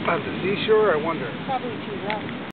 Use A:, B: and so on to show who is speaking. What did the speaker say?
A: On the seashore, I wonder.
B: Probably too rough.